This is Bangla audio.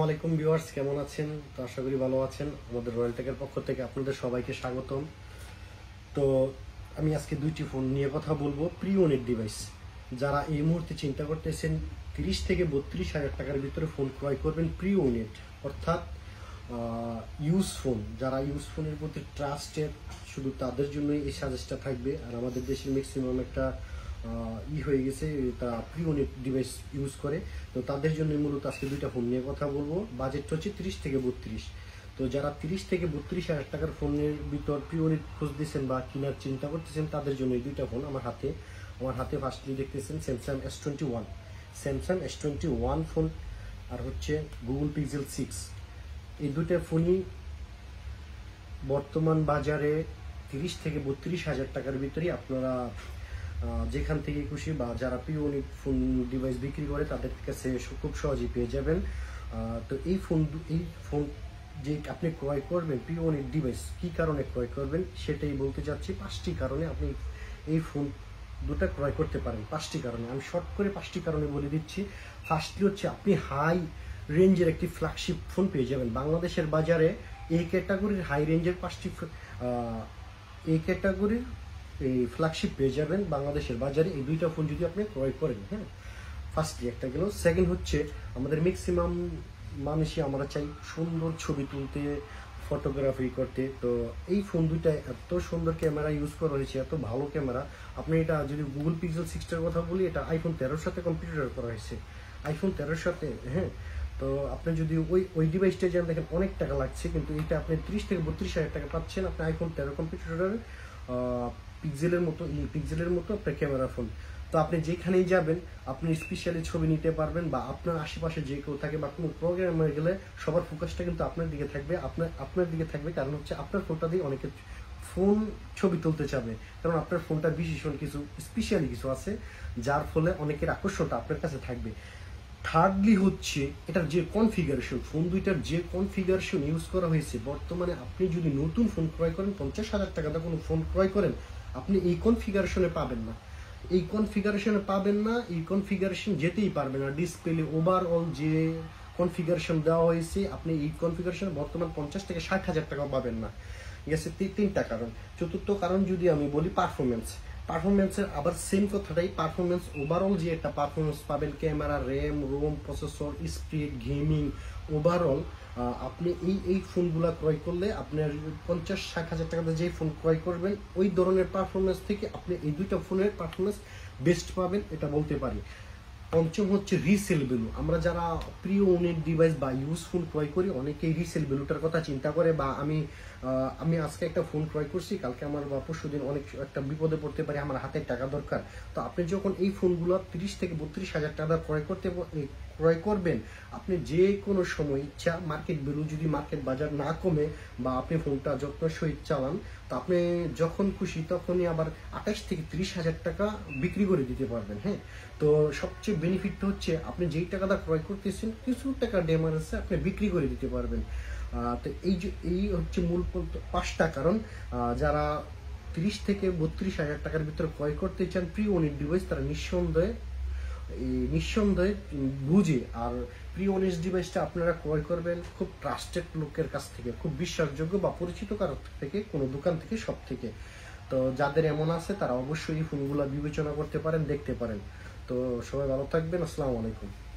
আলাইকুম ভিউয়ার্স, কেমন আছেন? তো আশা করি ভালো আছেন। আমাদের রয়্যাল টেকের পক্ষ থেকে আপনাদের সবাইকে স্বাগতম। তো আমি আজকে দুইটি ফোন নিয়ে কথা বলবো, প্রি ওনেড ডিভাইস। যারা এই মুহূর্তে চিন্তা করতেছেন 30 থেকে 32 হাজার টাকার ভিতরে ফোন ক্রয় করবেন প্রি ওনেড, অর্থাৎ ইউজ ফোন, যারা ইউজ ফোনের প্রতি ট্রাস্টেড, শুধু তাদের জন্যই এই সাজেস্টটা থাকবে। আর আমাদের দেশের ম্যাক্সিমাম একটা হয়ে গেছে, তা প্রি ওনেড ডিভাইস ইউজ করে। তো তাদের জন্য মূলত আজকে দুইটা ফোন নিয়ে কথা বলবো। বাজেট হচ্ছে 30 থেকে 32। তো যারা 30 থেকে 32 হাজার টাকার ফোনের ভিতর প্রি ওনেড খুঁজতেছেন বা কেনার চিন্তা করতেছেন, তাদের জন্য এই দুইটা ফোন আমার হাতে ফার্স্টলি দেখতেছেন Samsung S21, Samsung S21 phone, আর হচ্ছে গুগল পিক্সেল 6। এই দুইটা ফোনই বর্তমান বাজারে 30 থেকে 32 হাজার টাকার ভিতরেই আপনারা যেখান থেকে খুশি বা যারা প্রি ওনেড ফোন ডিভাইস বিক্রি করে তাদের কাছে খুব সহজেই পেয়ে যাবেন। তো এই ফোন যে আপনি ক্রয় করবেন প্রি ওনেড ডিভাইস, কী কারণে ক্রয় করবেন সেটাই বলতে চাচ্ছি। 5টি কারণে আপনি এই ফোন দুটা ক্রয় করতে পারেন। 5টি কারণে আমি শর্ট করে 5টি কারণে বলে দিচ্ছি। ফার্স্টলি হচ্ছে আপনি হাই রেঞ্জের একটি ফ্ল্যাগশিপ ফোন পেয়ে যাবেন বাংলাদেশের বাজারে। এই ক্যাটাগরির হাই রেঞ্জের 5টি এই ক্যাটাগরির এই ফ্ল্যাগশিপ পেয়ে যাবেন বাংলাদেশের বাজারে এই দুইটা ফোন যদি আপনি ক্রয় করেন। হ্যাঁ, ফার্স্টলি একটা গেল। সেকেন্ড হচ্ছে আমাদের ম্যাক্সিমাম মানুষই আমরা চাই সুন্দর ছবি তুলতে, ফটোগ্রাফি করতে। তো এই ফোন দুইটা এত সুন্দর ক্যামেরা ইউজ করা হয়েছে, এত ভালো ক্যামেরা। আপনি এটা যদি গুগল পিক্সেল 6টার কথা বলি, এটা আইফোন 13-র সাথে কম্পিউটার করা হয়েছে, আইফোন 13-র সাথে। হ্যাঁ, তো আপনি যদি ওই ডিভাইসটা যেন দেখেন অনেক টাকা লাগছে, কিন্তু এটা আপনি 30 থেকে 32 হাজার টাকা পাচ্ছেন। আপনি আইফোন 13 কম্পিউটারের পিক্সেলের মতো আপনার ক্যামেরা ফোন। তো আপনি যেখানেই যাবেন আপনি স্পেশালি ছবি নিতে পারবেন, বা আপনার আশেপাশে যে কেউ থাকে বা কোনো প্রোগ্রামে গেলে সবার ফোকাসটা কিন্তু আপনার দিকে থাকবে, আপনার দিকে থাকবে। কারণ হচ্ছে আপনার ফোনটা দিয়ে অনেকে ফোন ছবি তুলতে চাবে, কারণ আপনার ফোনটা বিশেষণ কিছু স্পেশালি কিছু আছে, যার ফলে অনেকের আকর্ষণটা আপনার কাছে থাকবে। থার্ডলি হচ্ছে এটার যে কনফিগারেশন, ফোন দুইটার যে কনফিগারেশন ইউজ করা হয়েছে। বর্তমানে আপনি যদি নতুন ফোন ক্রয় করেন, 50 হাজার টাকাটা কোনো ফোন ক্রয় করেন, আপনি এই কনফিগারেশনে পাবেন না, এই কনফিগারেশন যেতেই পারবে না। ডিসপ্লে ওভারঅল যে কনফিগারেশন দেওয়া হয়েছে, আপনি এই কনফিগারেশন বর্তমান 50 থেকে 60 হাজার টাকাও পাবেন না। ঠিক আছে, তিনটা কারণ। চতুর্থ কারণ যদি আমি বলি পারফরমেন্সের আবার সেম কথাটাই। পারফরমেন্স ওভারঅল যে একটা পারফরমেন্স পাবেন, camera, RAM, ROM, processor, speed, gaming, overall আপনি এই ফোনগুলো ক্রয় করলে আপনার 50-60 হাজার টাকাতে যে ফোন ক্রয় করবেন ওই ধরনের পারফরমেন্স থেকে আপনি এই দুইটা ফোনের পারফরমেন্স বেস্ট পাবেন, এটা বলতে পারি। পঞ্চম হচ্ছে রিসেল ভ্যালু। আমরা যারা প্রি ওনেড ডিভাইস বা ইউজ ফোন ক্রয় করি, অনেকেই রিসেল ভ্যালুটার কথা চিন্তা করে। বা আমি আজকে একটা ফোন ক্রয় করছি, কালকে আমার বা পরশুদিন অনেক একটা বিপদে পড়তে পারি, আমার হাতে টাকা দরকার। তো আপনি যখন এই ফোনগুলো 30 থেকে 32 হাজার টাকা ক্রয় করবেন, আপনি যে কোনো সময় ইচ্ছা, মার্কেট ভ্যালু যদি মার্কেট বাজার না কমে বা আপনি ফোনটা যত্ন সহিত চালান, তো আপনি যখন খুশি তখনই আবার 28 থেকে 30 হাজার টাকা বিক্রি করে দিতে পারবেন। হ্যাঁ, তো সবচেয়ে বেনিফিটটা হচ্ছে আপনি যেই টাকাটা ক্রয় করতেছেন কিছু টাকা ড্যামেজে আপনি বিক্রি করে দিতে পারবেন। তো এই হচ্ছে মূল 5টা কারণ। যারা 30 থেকে 32 হাজার টাকার ভিতরে ক্রয় করতে চান প্রি ওনেড ডিভাইস, তারা নিঃসন্দেহে বুঝে। আর প্রি ওনেড ডিভাইসটা আপনারা ক্রয় করবেন খুব ট্রাস্টেড লোকের কাছ থেকে, খুব বিশ্বাসযোগ্য বা পরিচিত কারোর থেকে, কোনো দোকান থেকে, সব থেকে। তো যাদের এমন আছে তারা অবশ্যই এই ফোনগুলো বিবেচনা করতে পারেন, দেখতে পারেন। তো সবাই ভালো থাকবেন। আসসালামু আলাইকুম।